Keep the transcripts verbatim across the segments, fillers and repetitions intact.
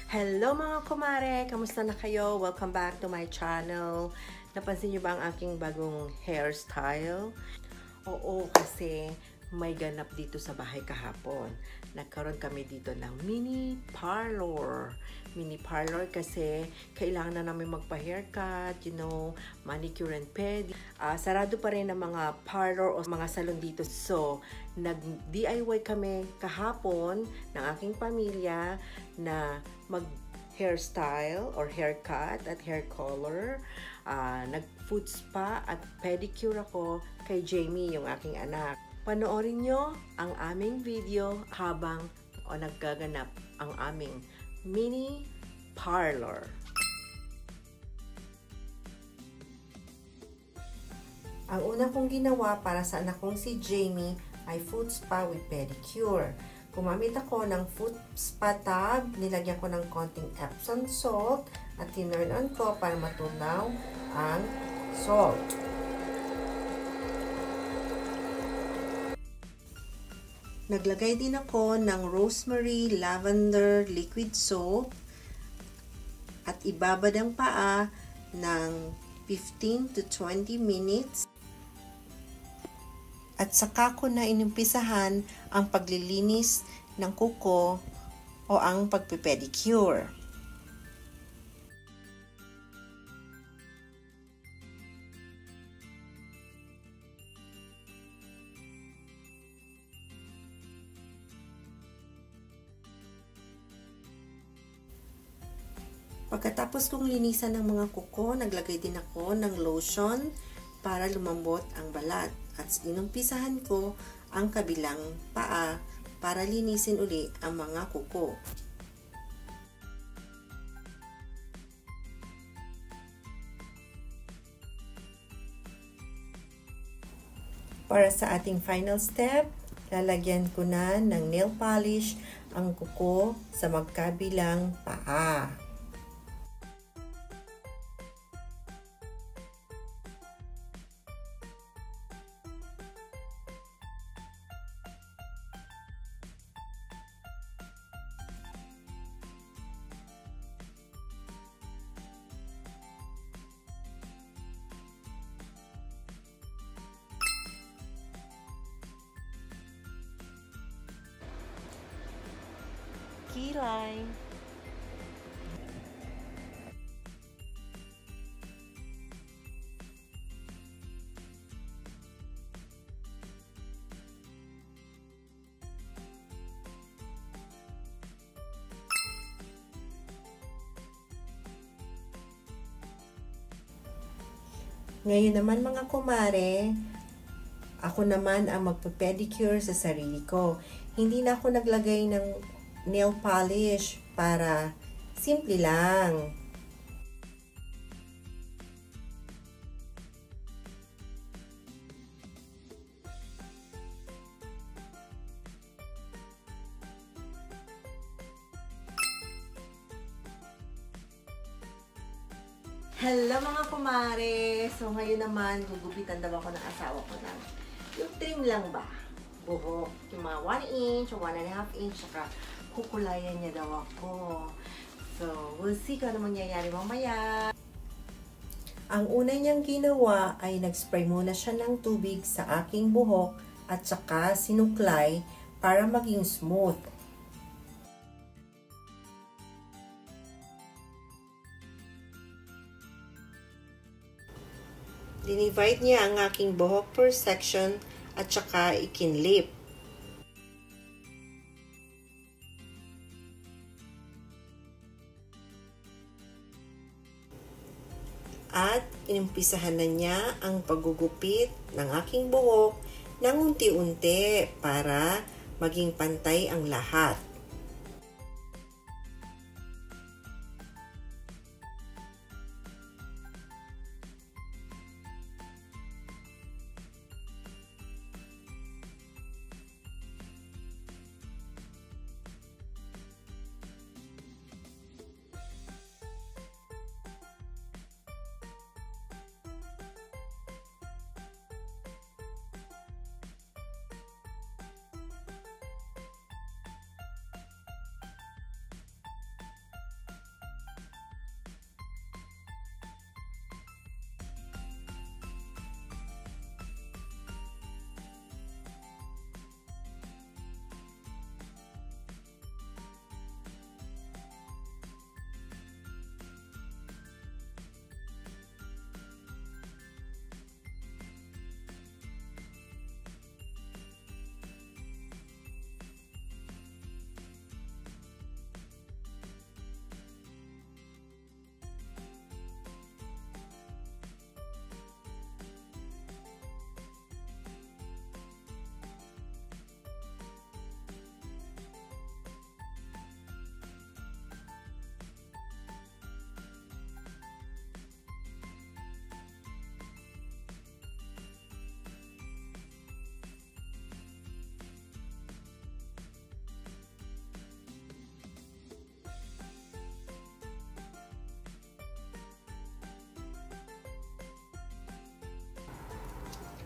Hello mga kumare! Kamusta na kayo? Welcome back to my channel. Napansin niyo ba ang aking bagong hairstyle? Oo, kasi may ganap dito sa bahay kahapon. Nagkaroon kami dito ng mini parlor. Mini parlor kasi kailangan na namin magpa-haircut, you know, manicure and pedi. Uh, sarado pa rin ang mga parlor o mga salon dito. So, nag-D I Y kami kahapon ng aking pamilya na mag hairstyle or haircut at hair color. Uh, nag-foot spa at pedicure ako kay Jamie, yung aking anak. Panoorin nyo ang aming video habang o naggaganap ang aming mini parlor. Ang una kong ginawa para sa anak kong si Jamie ay foot spa with pedicure. Gumamit ako ng foot spa tub, nilagyan ko ng konting Epsom salt at tinurn on ko para matunaw ang salt. Naglagay din ako ng rosemary lavender liquid soap at ibabad ang paa ng fifteen to twenty minutes. At saka ko na inumpisahan ang paglilinis ng kuko o ang pagpipedicure. Pagkatapos kong linisan ng mga kuko, naglagay din ako ng lotion para lumambot ang balat. At inumpisahan ko ang kabilang paa para linisin uli ang mga kuko. Para sa ating final step, lalagyan ko na ng nail polish ang kuko sa magkabilang paa. Kilay. Ngayon naman mga kumare, ako naman ang magpa-pedicure sa sarili ko. Hindi na ako naglagay ng nail polish para simple lang. Hello mga kumare! So ngayon naman, gugupitan daw ako ng asawa ko ng yung trim lang ba? Buhok. Yung mga one inch or one and a half inch, saka kukulayan niya daw ako. So, we'll see kung ano mangyayari mamaya. Ang una niyang ginawa ay nag-spray muna siya ng tubig sa aking buhok at saka sinuklay para maging smooth. Dinivide niya ang aking buhok per section at saka ikinlip. At inimpisahan na niya ang paggugupit ng aking buhok ng unti-unti para maging pantay ang lahat.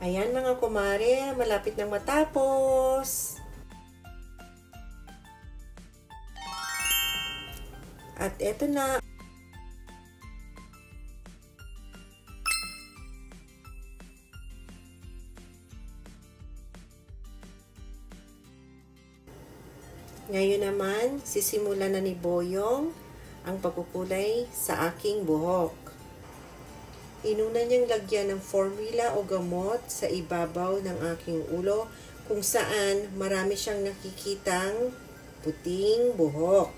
Ayan mga kumare, malapit nang matapos. At eto na. Ngayon naman, sisimulan na ni Boyong ang pagkukulay sa aking buhok. Inuna niyang lagyan ng formula o gamot sa ibabaw ng aking ulo kung saan marami siyang nakikitang puting buhok.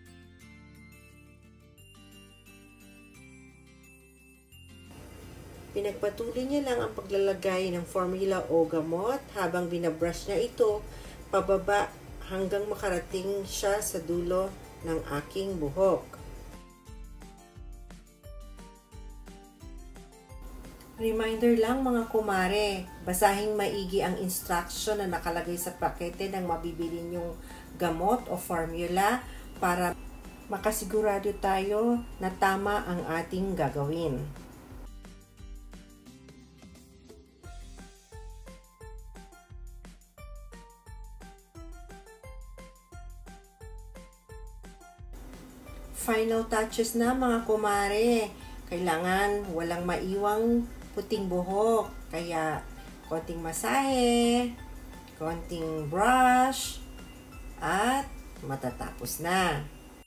Pinagpatuloy niya lang ang paglalagay ng formula o gamot habang binabrush niya ito pababa hanggang makarating siya sa dulo ng aking buhok. Reminder lang mga kumare, basahing maigi ang instruction na nakalagay sa pakete ng mabibili niyong gamot o formula para makasigurado tayo na tama ang ating gagawin. Final touches na mga kumare. Kailangan walang maiwang puting buhok. Kaya konting masahe, konting brush, at matatapos na.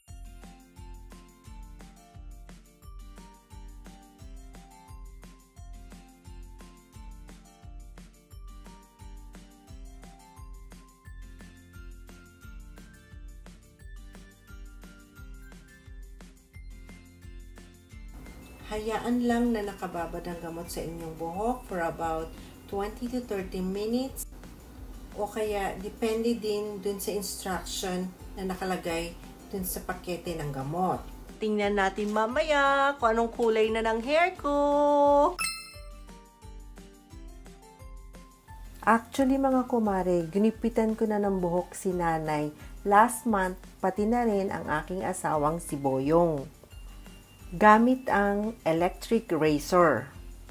Hayaan lang na nakababad ang gamot sa inyong buhok for about twenty to thirty minutes o kaya depende din dun sa instruction na nakalagay dun sa pakete ng gamot. Tingnan natin mamaya kung anong kulay na ng hair ko. Actually mga kumare, ginipitan ko na ng buhok si nanay last month, pati na rin ang aking asawang si Boyong. Gamit ang electric razor.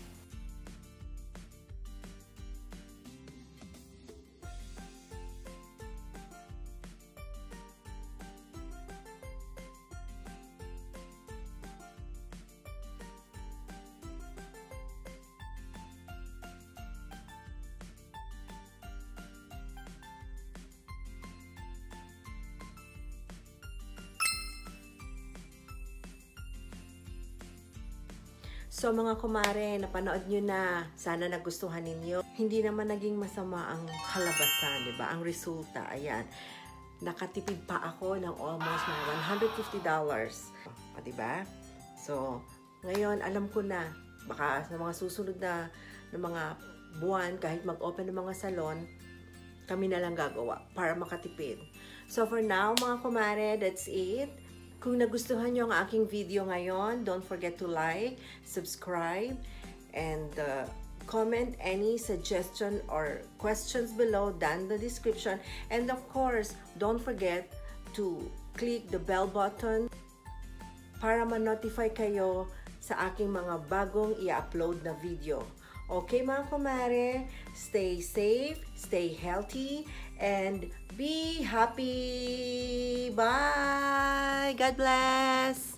So mga kumare, napanood nyo na. Sana nagustuhan ninyo. Hindi naman naging masama ang kalabasan, di ba? Ang resulta, ayan. Nakatipid pa ako ng almost mga one hundred fifty dollars. O, di ba? So, ngayon, alam ko na, baka sa mga susunod na, na mga buwan, kahit mag-open ng mga salon, kami na lang gagawa para makatipid. So, for now, mga kumare, that's it. Kung nagustuhan nyo ang aking video ngayon, don't forget to like, subscribe, and uh, comment any suggestion or questions below down the description. And of course, don't forget to click the bell button para ma-notify kayo sa aking mga bagong i-upload na video. Okay mga kumare, stay safe, stay healthy, and be happy. Bye! God bless!